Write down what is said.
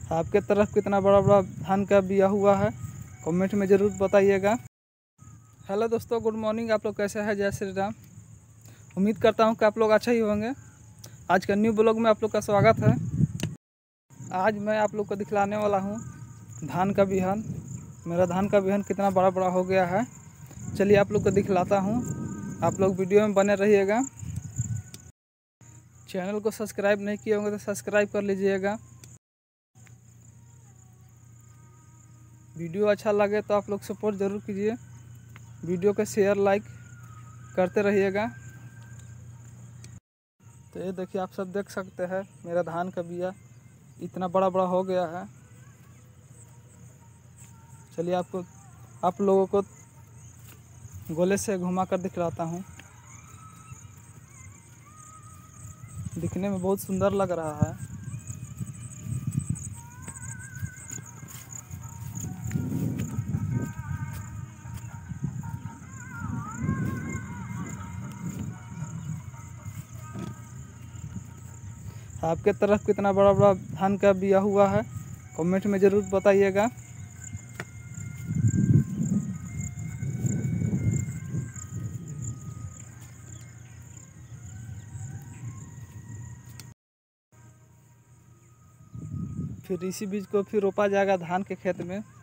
आपके तरफ कितना बड़ा बड़ा धान का बिया हुआ है, कमेंट में ज़रूर बताइएगा। हेलो दोस्तों, गुड मॉर्निंग। आप लोग कैसे हैं? जय श्री राम। उम्मीद करता हूं कि आप लोग अच्छा ही होंगे। आज का न्यू ब्लॉग में आप लोग का स्वागत है। आज मैं आप लोग को दिखलाने वाला हूं धान का बिहन। मेरा धान का बिहन कितना बड़ा बड़ा हो गया है, चलिए आप लोग को दिखलाता हूं। आप लोग वीडियो में बने रहिएगा। चैनल को सब्सक्राइब नहीं किए होंगे तो सब्सक्राइब कर लीजिएगा। वीडियो अच्छा लगे तो आप लोग सपोर्ट ज़रूर कीजिए। वीडियो को शेयर लाइक करते रहिएगा। तो ये देखिए, आप सब देख सकते हैं मेरा धान का बिया इतना बड़ा बड़ा हो गया है। चलिए आप लोगों को गोले से घुमा कर दिखलाता हूँ। दिखने में बहुत सुंदर लग रहा है। आपके तरफ कितना बड़ा बड़ा धान का बिया हुआ है, कमेंट में ज़रूर बताइएगा। फिर इसी बीज को फिर रोपा जाएगा धान के खेत में।